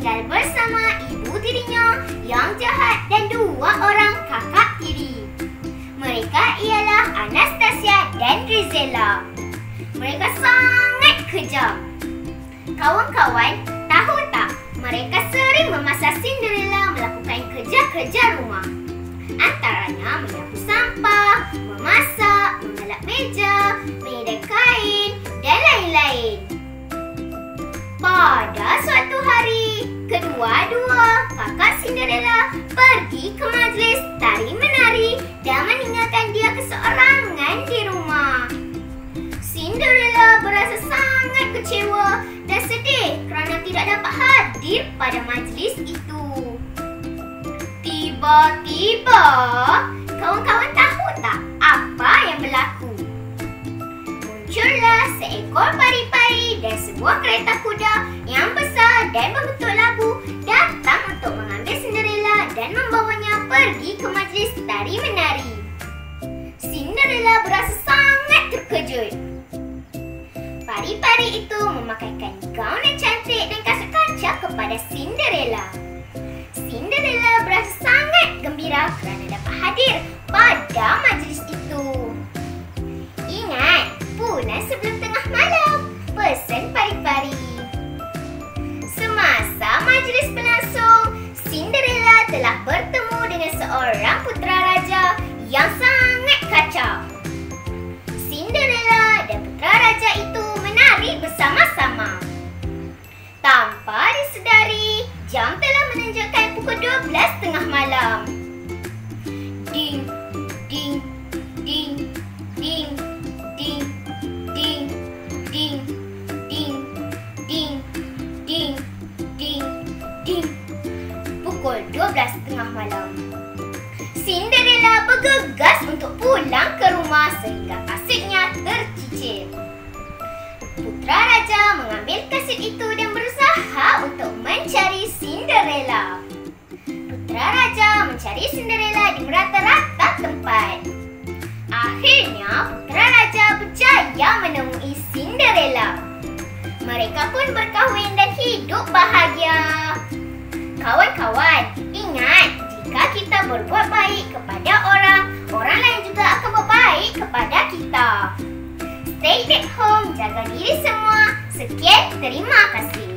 tinggal bersama ibu tirinya yang jahat dan dua orang kakak tiri. Mereka ialah Anastasia dan Rizella. Mereka sangat kejam. Kawan-kawan, tahu tak, mereka sering memaksa Cinderella melakukan kerja-kerja rumah. Antaranya menyapu sampah, memasak, mengelap meja, menyedai kain dan lain-lain. Pada suatu hari, kedua-dua kakak Cinderella pergi ke majlis tari-menari dan meninggalkan dia keseorangan di rumah. Cinderella berasa sangat kecewa dan sedih kerana tidak dapat hadir pada majlis itu. Tiba-tiba, kawan-kawan tahu tak apa yang berlaku? Muncullah seekor pari-pari dan sebuah kereta kuda yang besar dan berbentuk labu datang untuk mengambil Cinderella dan membawanya pergi ke majlis tari-menari. Cinderella berasa sangat terkejut. Pari-pari itu memakaikan gaun yang cantik dan kasut kaca kepada Cinderella. Cinderella berasa sangat gembira kerana dapat hadir pada majlis itu. Ingat, pulang sebelum tengah malam, pesan pari-pari. Semasa majlis berlangsung, Cinderella telah bertemu dengan seorang putera raja yang sangat kacak. Cinderella dan putera raja itu menari bersama-sama. Tanpa disedari, jam telah menunjukkan pukul 12 tengah malam. Ding, ding, ding, ding, ding, ding, ding, ding, ding, ding, ding, ding. Pukul 12 tengah malam. Cinderella bergegas untuk pulang ke rumah sehingga kasutnya tercicir. Putera raja mengambil kasut itu dan berusaha untuk mencari Cinderella. Putera raja mencari Cinderella di merata-rata tempat. Akhirnya, putera raja berjaya menemui Cinderella. Mereka pun berkahwin dan hidup bahagia. Kawan-kawan, ingat, jika kita berbuat baik kepada orang, orang lain juga akan berbaik kepada kita. Stay at home, jaga diri semua. Sekian, terima kasih.